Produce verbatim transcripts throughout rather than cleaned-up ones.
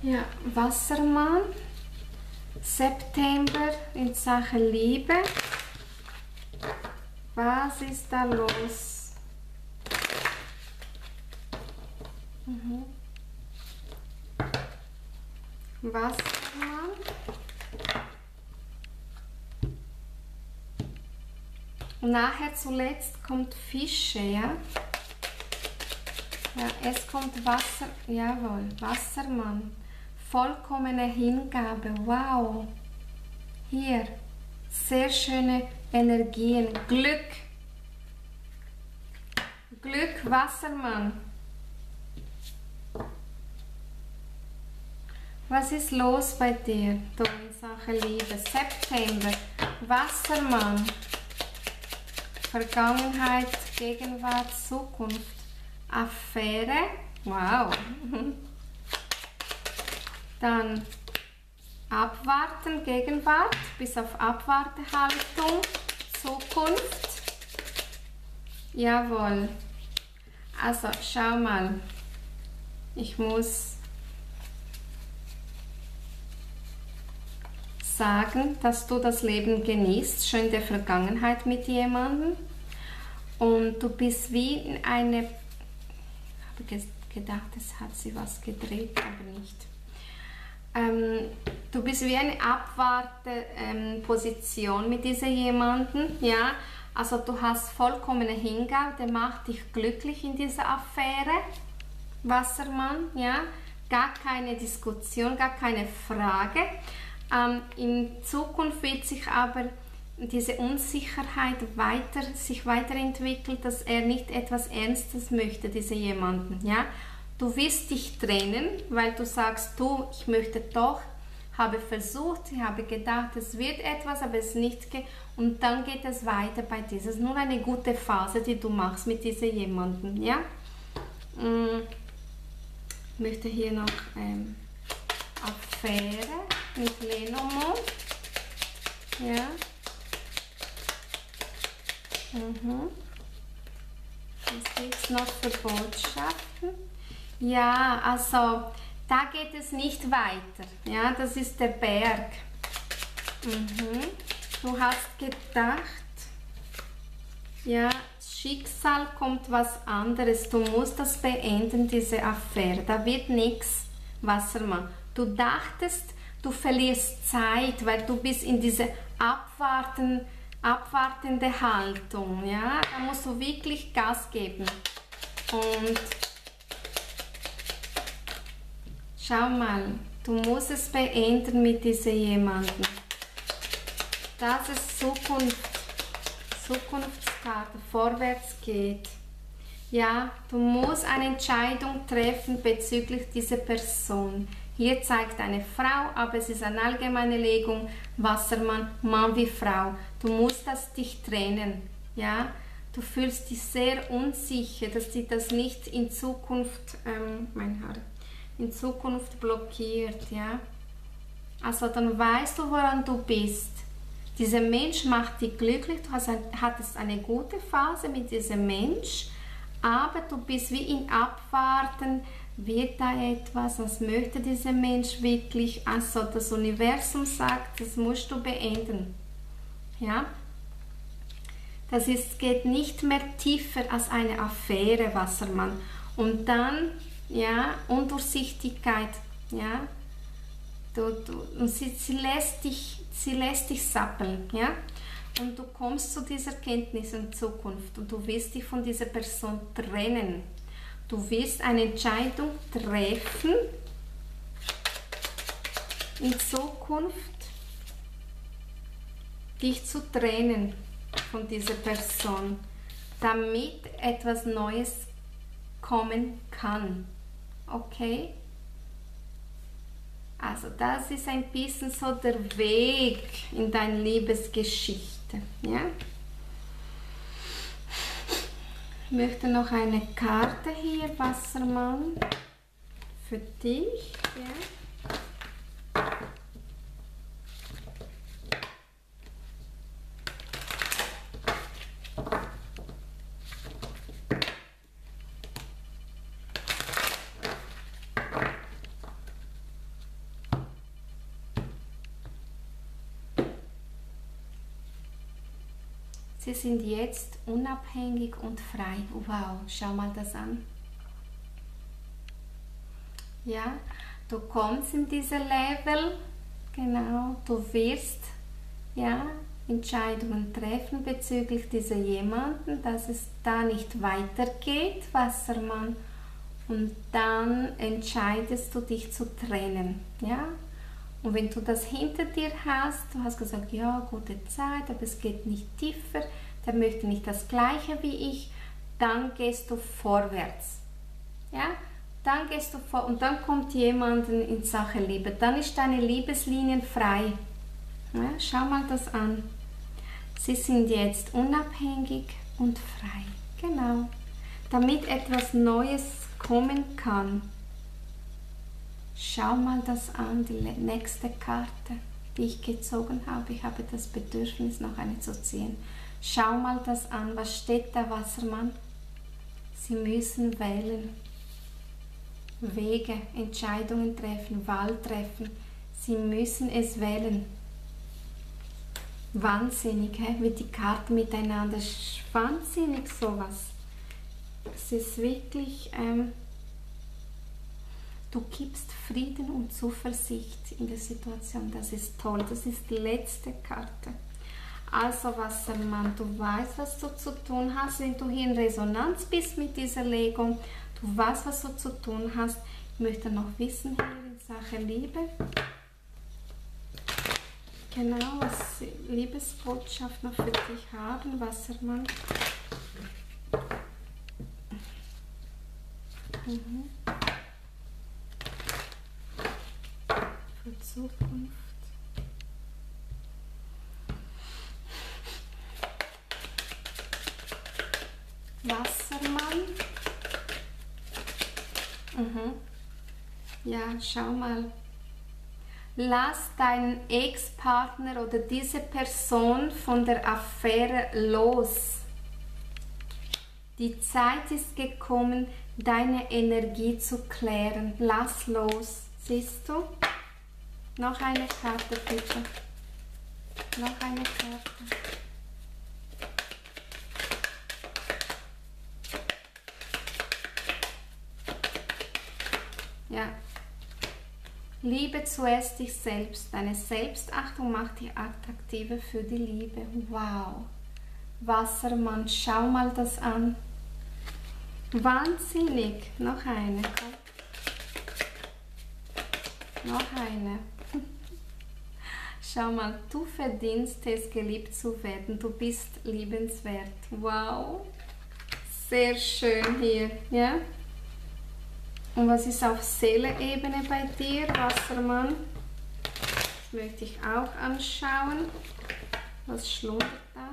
Ja, Wassermann, September in Sachen Liebe. Was ist da los? Mhm. Wassermann. Und nachher zuletzt kommt Fische, ja? Ja, es kommt Wasser, jawohl, Wassermann. Vollkommene Hingabe, wow. Hier, sehr schöne Energien, Glück. Glück, Wassermann. Was ist los bei dir, du in Sachen Liebe? September, Wassermann. Vergangenheit, Gegenwart, Zukunft. Affäre, wow. Dann Abwarten, Gegenwart, bis auf Abwartehaltung, Zukunft. Jawohl. Also, schau mal. Ich muss sagen, dass du das Leben genießt, schon in der Vergangenheit mit jemandem. Und du bist wie in eine... Ich habe gedacht, es hat sie was gedreht, aber nicht. Ähm, du bist wie eine Abwarteposition ähm, mit diesem jemanden, ja. Also du hast vollkommene Hingabe, der macht dich glücklich in dieser Affäre, Wassermann, ja. Gar keine Diskussion, gar keine Frage. Ähm, in Zukunft wird sich aber diese Unsicherheit weiter, sich weiterentwickelt, dass er nicht etwas Ernstes möchte, diese jemanden, ja. Du wirst dich trennen, weil du sagst, du, ich möchte doch, habe versucht, ich habe gedacht, es wird etwas, aber es nicht geht. Und dann geht es weiter bei dir. Es ist nur eine gute Phase, die du machst mit diesem jemanden, ja. Ich möchte hier noch ähm, Affäre mit Lenormand, ja. Mhm. Was gibt es noch für Botschaften? Ja, also da geht es nicht weiter. Ja, das ist der Berg. Mhm. Du hast gedacht, ja, Schicksal kommt was anderes. Du musst das beenden, diese Affäre. Da wird nichts, Wassermann. Du dachtest, du verlierst Zeit, weil du bist in diese Abwarten, abwartende Haltung. Ja, da musst du wirklich Gas geben. Und schau mal, du musst es beenden mit diesem jemanden. Dass es Zukunft, Zukunftskarte vorwärts geht. Ja, du musst eine Entscheidung treffen bezüglich dieser Person. Hier zeigt eine Frau, aber es ist eine allgemeine Legung, Wassermann, Mann wie Frau. Du musst das dich trennen. Ja, du fühlst dich sehr unsicher, dass dich das nicht in Zukunft, ähm, mein Haar, in Zukunft blockiert, ja. Also dann weißt du, woran du bist. Dieser Mensch macht dich glücklich, du hast, hattest eine gute Phase mit diesem Mensch, aber du bist wie in Abwarten, wird da etwas, was möchte dieser Mensch wirklich, also das Universum sagt, das musst du beenden, ja. Das ist, geht nicht mehr tiefer als eine Affäre, Wassermann. Und dann, ja, Undurchsichtigkeit, ja, du, du, und sie, sie, lässt dich, sie lässt dich sappeln, ja, und du kommst zu dieser Kenntnis in Zukunft und du wirst dich von dieser Person trennen. Du wirst eine Entscheidung treffen in Zukunft, dich zu trennen von dieser Person, damit etwas Neues kommen kann. Okay? Also das ist ein bisschen so der Weg in deine Liebesgeschichte. Ja? Ich möchte noch eine Karte hier, Wassermann, für dich. Ja? Sie sind jetzt unabhängig und frei. Wow, schau mal das an. Ja, du kommst in diese Level, genau, du wirst, ja, Entscheidungen treffen bezüglich dieser jemanden, dass es da nicht weitergeht, Wassermann. Und dann entscheidest du dich zu trennen, ja. Und wenn du das hinter dir hast, du hast gesagt, ja, gute Zeit, aber es geht nicht tiefer, der möchte nicht das Gleiche wie ich, dann gehst du vorwärts, ja. Dann gehst du vor und dann kommt jemand in Sache Liebe. Dann ist deine Liebeslinie frei. Ja, schau mal das an. Sie sind jetzt unabhängig und frei. Genau. Damit etwas Neues kommen kann. Schau mal das an, die nächste Karte, die ich gezogen habe. Ich habe das Bedürfnis, noch eine zu ziehen. Schau mal das an. Was steht da, Wassermann? Sie müssen wählen. Wege, Entscheidungen treffen, Wahl treffen. Sie müssen es wählen. Wahnsinnig, he? Wie die Karten miteinander. Wahnsinnig sowas. Es ist wirklich, ähm, du gibst Frieden und Zuversicht in der Situation. Das ist toll. Das ist die letzte Karte. Also Wassermann, du weißt, was du zu tun hast, wenn du hier in Resonanz bist mit dieser Legung. Du weißt, was du zu tun hast. Ich möchte noch wissen hier in Sache Liebe. Genau, was Liebesbotschaft noch für dich haben, Wassermann. Mhm. Für Zukunft. Wassermann. Mhm. Ja, schau mal. Lass deinen Ex-Partner oder diese Person von der Affäre los. Die Zeit ist gekommen, deine Energie zu klären. Lass los. Siehst du? Noch eine Karte, bitte. Noch eine Karte. Ja. Liebe zuerst dich selbst. Deine Selbstachtung macht dich attraktiver für die Liebe. Wow. Wassermann, schau mal das an. Wahnsinnig. Noch eine. Komm. Noch eine. Schau mal, du verdienst es, geliebt zu werden. Du bist liebenswert. Wow. Sehr schön hier. Ja? Und was ist auf Seele-Ebene bei dir, Wassermann? Das möchte ich auch anschauen. Was schlummert da?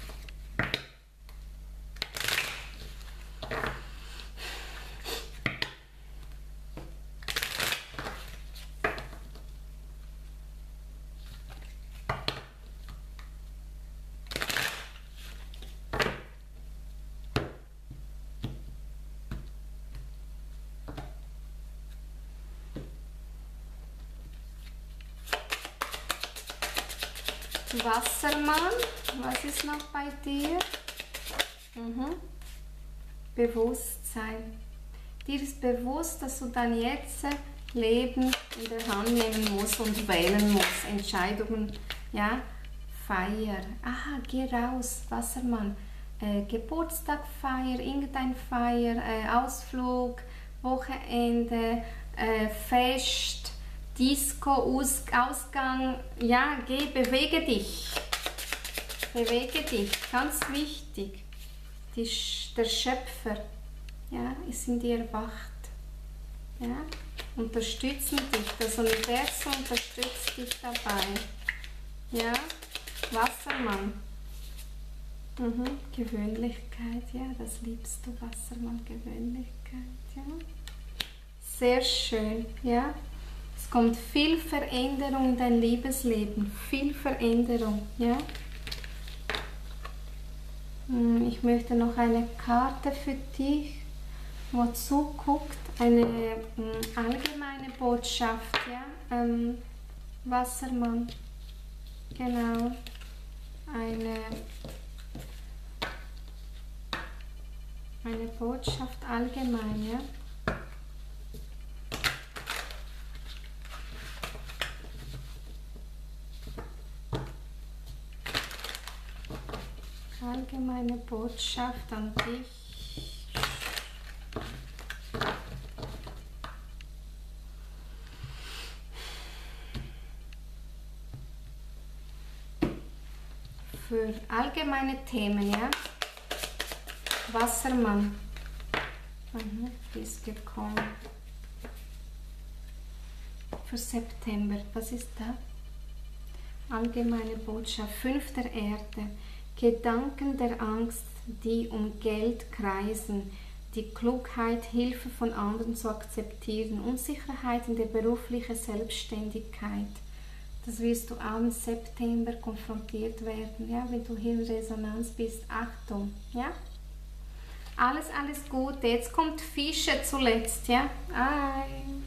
Wassermann, was ist noch bei dir? Mhm. Bewusstsein. Dir ist bewusst, dass du dann jetzt Leben in der Hand nehmen musst und wählen musst. Entscheidungen, ja. Feier. Aha, geh raus, Wassermann. Äh, Geburtstag, Feier, irgendein Feier, äh, Ausflug, Wochenende, äh, Fest. Disco, Aus, Ausgang, ja, geh, bewege dich, bewege dich, ganz wichtig, Die, der Schöpfer, ja, ist in dir erwacht, ja, unterstützen dich, das Universum unterstützt dich dabei, ja, Wassermann, mhm. Gewöhnlichkeit, ja, das liebst du, Wassermann, Gewöhnlichkeit, ja, sehr schön, ja. Es kommt viel Veränderung in dein Liebesleben, viel Veränderung, ja. Ich möchte noch eine Karte für dich, wo zuguckt, eine allgemeine Botschaft, ja. Ähm, Wassermann, genau, eine Eine Botschaft allgemein, ja? Allgemeine Botschaft an dich. Für allgemeine Themen, ja? Wassermann. Mhm, ist gekommen. Für September, was ist da? Allgemeine Botschaft. Fünf der Erde. Gedanken der Angst, die um Geld kreisen. Die Klugheit, Hilfe von anderen zu akzeptieren. Unsicherheit in der beruflichen Selbstständigkeit. Das wirst du auch im September konfrontiert werden, ja, wenn du hier in Resonanz bist. Achtung, ja. Alles, alles Gute. Jetzt kommt Fische zuletzt, ja. Ei.